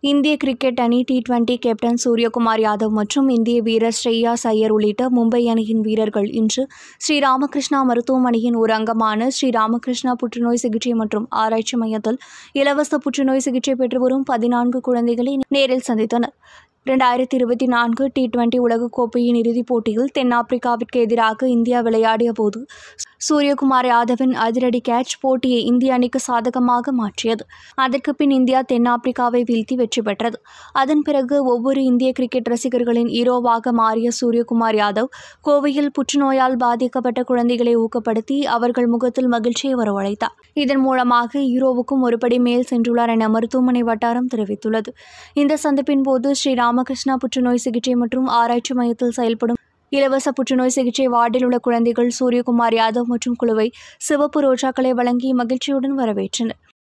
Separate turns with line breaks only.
இந்திய கிரிக்கெட் அணி T20 captain Suryakumar Yadav மற்றும் இந்திய வீரர் ஸ்ரேயாஸ் ஐயர் உள்ளிட்ட மும்பை அணியின் வீரர்கள் இன்று ஸ்ரீராமகிருஷ்ணா மருத்துவமனையின் ஒரு அங்கமான ஸ்ரீராமகிருஷ்ணா புற்றுநோய் சிகிச்சை மற்றும் ஆராய்ச்சி மையத்தில் இலவச புற்றுநோய் சிகிச்சை பெற்று வரும் 14 குழந்தைகளை நேரில் சந்தித்தனர். 2024 T20 உலகக்கோப்பையின் இறுதிப் போட்டியில் தென்னாப்பிரிக்காவிற்கு எதிராக இந்தியா விளையாடிய போது சூரியகுமார் யாதவின் அதிரடி கேட்ச் போட்டியை இந்திய அணிக்கு சாதகமாக மாற்றியது. அதற்கு பின் இந்தியா தென்னாப்பிரிக்காவை வீழ்த்தி வெற்றி பெற்றது. அதன் பிறகு ஒவ்வொரு இந்திய கிரிக்கெட் ரசிகர்களின் ஹீரோவாக மாறிய சூரியகுமார் யாதவ் கோவையில் புற்றுநோயால் பாதிக்கப்பட்ட குழந்தைகளை ஊக்கப்படுத்தி அவர்கள் முகத்தில் மகிழ்ச்சியை வரவழைத்தார். இதன் மூலமாக ஹீரோவுக்கும் ஒருபடி மேல் சென்றுள்ளார் என மருத்துவமனை வட்டாரம் தெரிவித்துள்ளது. இந்த சந்திப்பின் போது ஸ்ரீராமகிருஷ்ணா புற்றுநோய் சிகிச்சை மற்றும் ஆராய்ச்சி மையத்தில் செயல்படும் இலவச புற்றுநோய் சிகிச்சை வார்டில் உள்ள குழந்தைகள் சூரியகுமார் யாதவ் மற்றும் குழுவை சிவப்பு ரோஜாக்களை வழங்கி மகிழ்ச்சியுடன் வரவேற்றனர்.